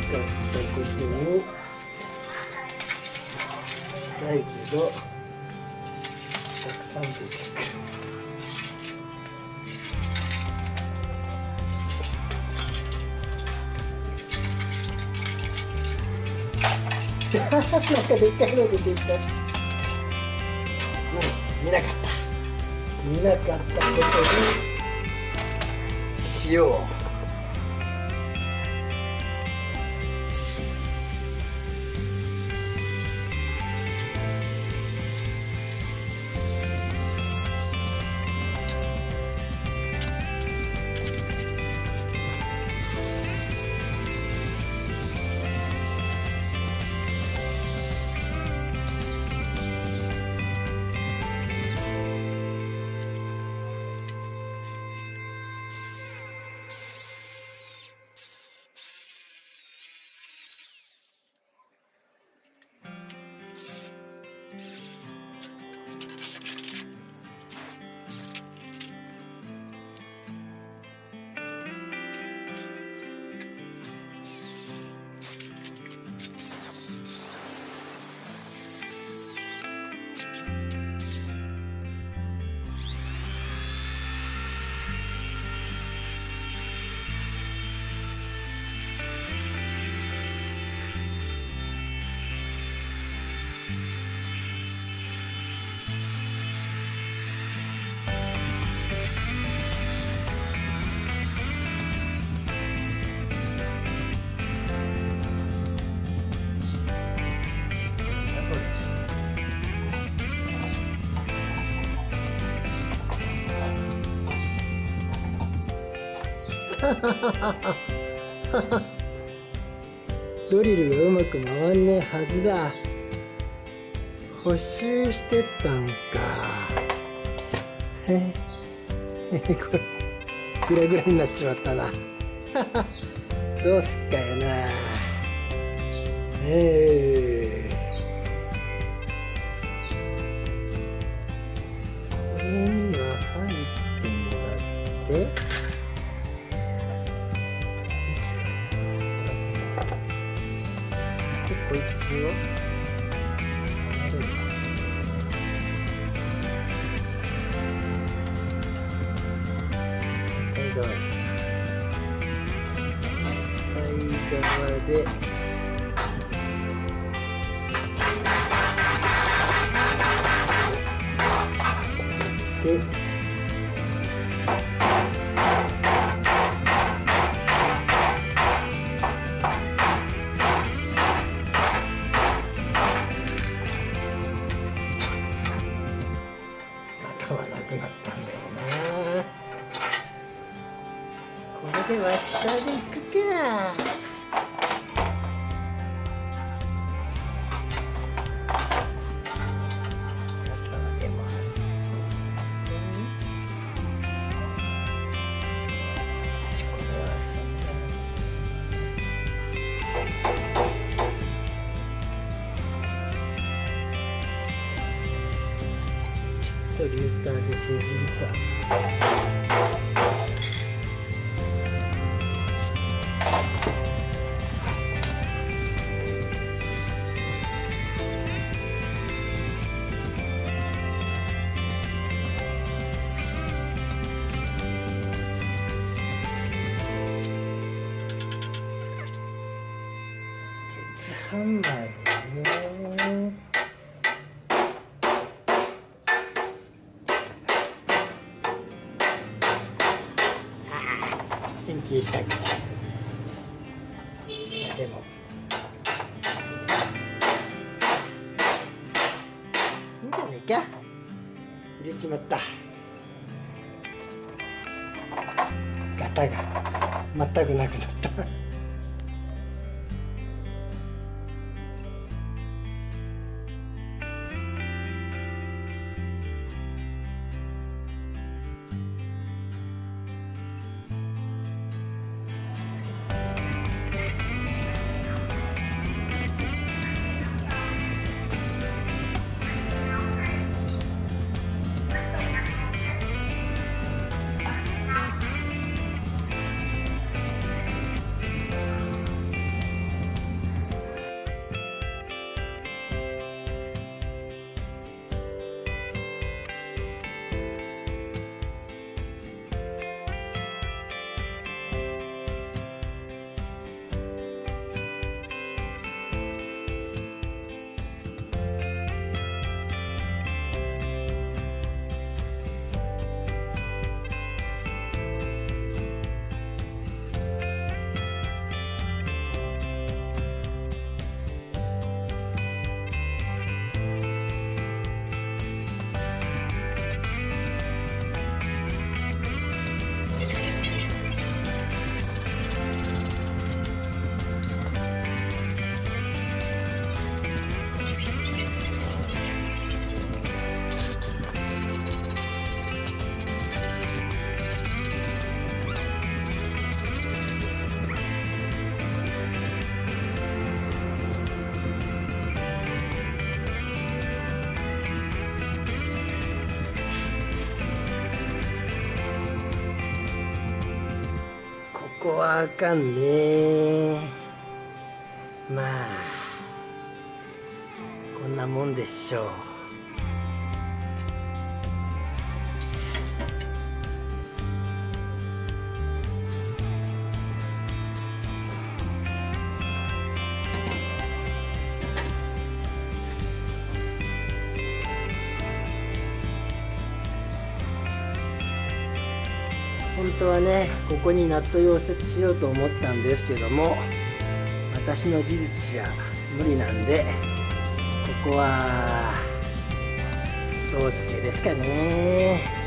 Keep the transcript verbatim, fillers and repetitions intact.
ことにしたいけどたくさん出てくる。なんかでっかいの出てきたし、うん、見なかった見なかったことにしよう。ドリルがうまく回んねえはずだ。補修してったんか。へえ、これグラグラになっちまったな。どうすっかやな。ええ、これには入ってもらって。こいつを反対側反対側ででこれでワッシャーでいくか。ちょっと待てもちこれはちょっとリューターで削るか。ハンマーでね。変形したっけ。でもいいんじゃないか。入れちまった。ガタが全くなくなった。 こはあかんね。まあこんなもんでしょう。本当はね、ここにナット溶接しようと思ったんですけども、私の技術じゃ無理なんで、ここは胴付けですかね。